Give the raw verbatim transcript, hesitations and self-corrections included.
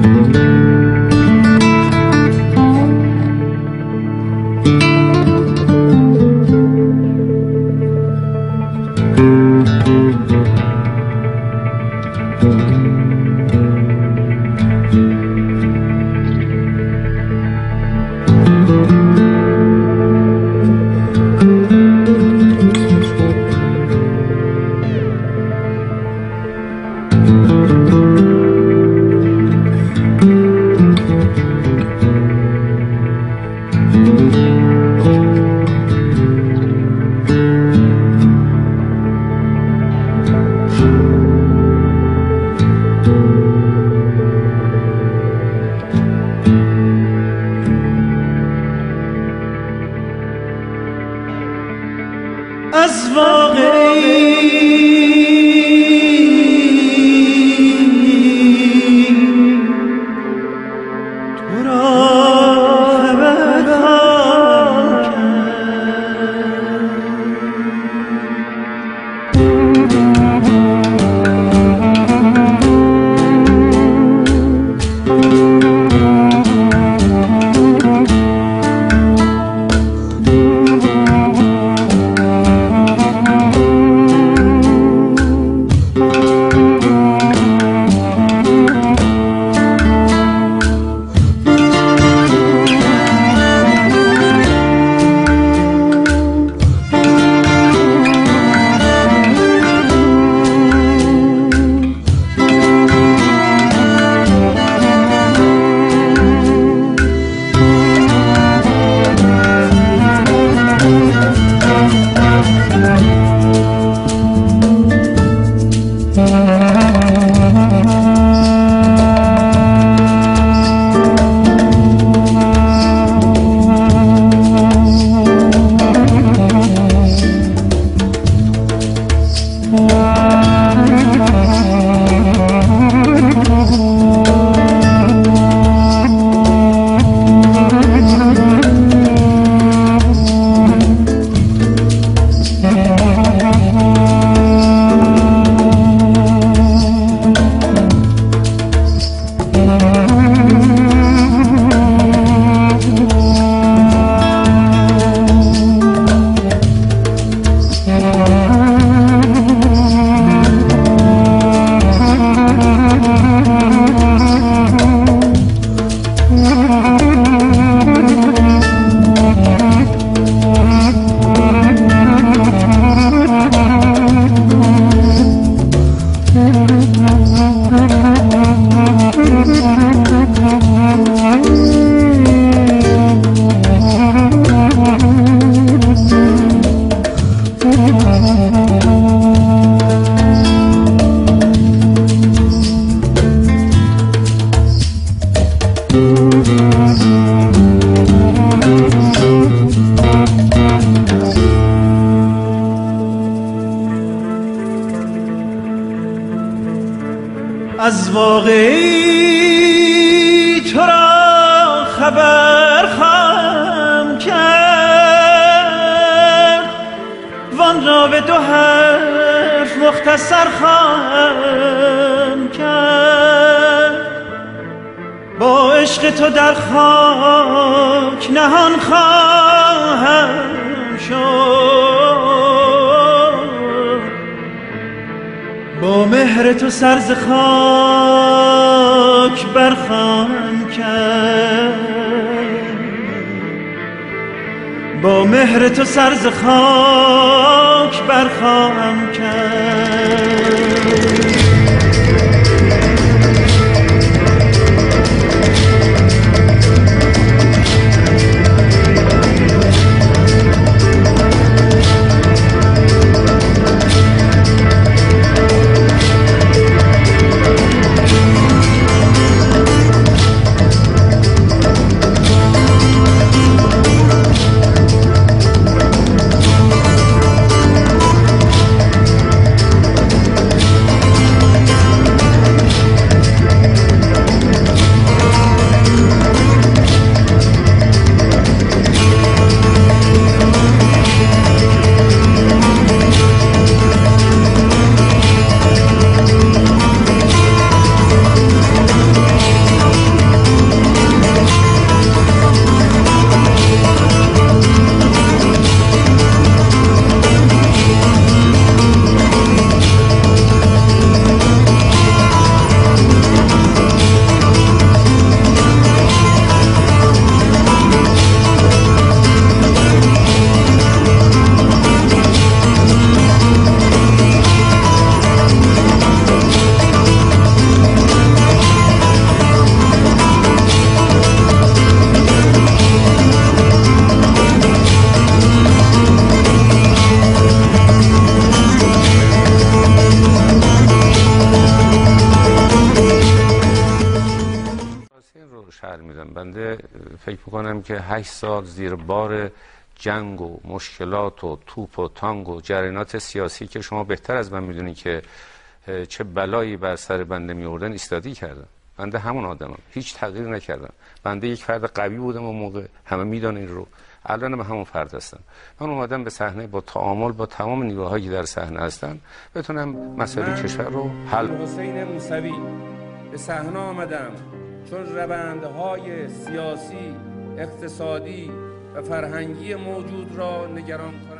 از واقعی تو را خبر خواهم از واقعی تو را خبر خواهم کرد وان را به دو حرف مختصر خواهم کرد با عشق تو در خاک نهان خواهم شد با مهر تو سر ز خاک برخواهم کرد با مهر تو سر ز خاک برخواهم کرد رو شرح میدم. بنده فکر میکنم که هشت سال زیر بار جنگ و مشکلات و توپ و تانگ و جریانات سیاسی که شما بهتر از من میدونی که چه بلایی بر سر بنده میوردن ایستادگی کردم. بنده همون آدمم، هیچ تغییر نکردم. بنده یک فرد قوی بودم اون موقع، همه میدونن این رو. الان من همون فرد هستم. من اومدم به صحنه با تعامل با تمام نیروهایی که در صحنه هستن بتونم مسائل کشور رو حل. حسین موسوی به صحنه آمدم چون روندهای سیاسی، اقتصادی و فرهنگی موجود را نگران کنم.